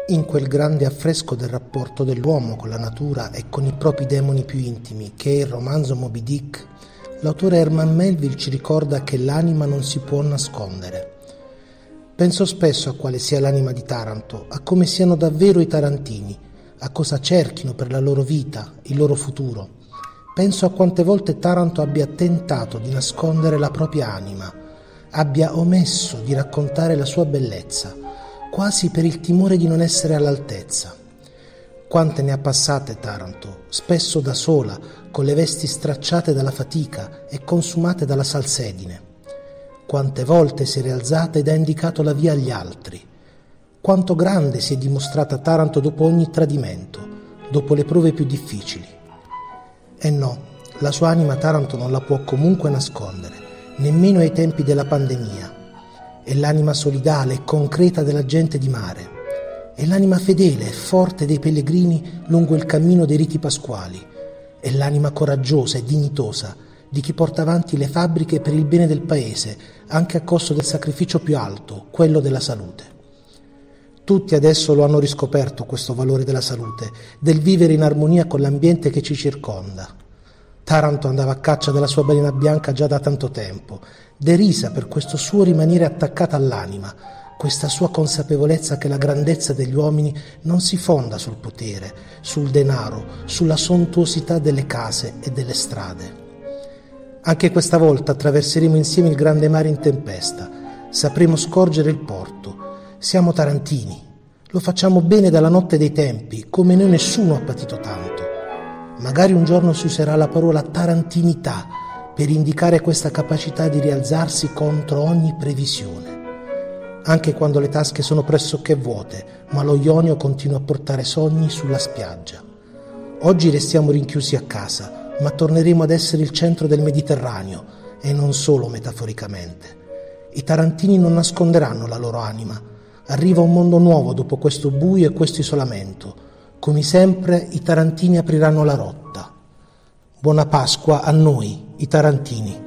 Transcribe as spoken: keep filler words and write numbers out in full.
In quel grande affresco del rapporto dell'uomo con la natura e con i propri demoni più intimi, che è il romanzo Moby Dick, l'autore Herman Melville ci ricorda che l'anima non si può nascondere. Penso spesso a quale sia l'anima di Taranto, a come siano davvero i tarantini, a cosa cerchino per la loro vita, il loro futuro. Penso a quante volte Taranto abbia tentato di nascondere la propria anima, abbia omesso di raccontare la sua bellezza, quasi per il timore di non essere all'altezza. Quante ne ha passate Taranto, spesso da sola, con le vesti stracciate dalla fatica e consumate dalla salsedine. Quante volte si è rialzata ed ha indicato la via agli altri. Quanto grande si è dimostrata Taranto dopo ogni tradimento, dopo le prove più difficili. E no, la sua anima Taranto non la può comunque nascondere, nemmeno ai tempi della pandemia. È l'anima solidale e concreta della gente di mare. È l'anima fedele e forte dei pellegrini lungo il cammino dei riti pasquali. È l'anima coraggiosa e dignitosa di chi porta avanti le fabbriche per il bene del paese, anche a costo del sacrificio più alto, quello della salute. Tutti adesso lo hanno riscoperto questo valore della salute, del vivere in armonia con l'ambiente che ci circonda. Taranto andava a caccia della sua balena bianca già da tanto tempo, derisa per questo suo rimanere attaccata all'anima, questa sua consapevolezza che la grandezza degli uomini non si fonda sul potere, sul denaro, sulla sontuosità delle case e delle strade. Anche questa volta attraverseremo insieme il grande mare in tempesta, sapremo scorgere il porto. Siamo tarantini, lo facciamo bene dalla notte dei tempi, come noi nessuno ha patito tanto. Magari un giorno si userà la parola tarantinità per indicare questa capacità di rialzarsi contro ogni previsione. Anche quando le tasche sono pressoché vuote, ma lo Ionio continua a portare sogni sulla spiaggia. Oggi restiamo rinchiusi a casa, ma torneremo ad essere il centro del Mediterraneo, e non solo metaforicamente. I tarantini non nasconderanno la loro anima. Arriva un mondo nuovo dopo questo buio e questo isolamento. Come sempre, i tarantini apriranno la rotta. Buona Pasqua a noi, i tarantini.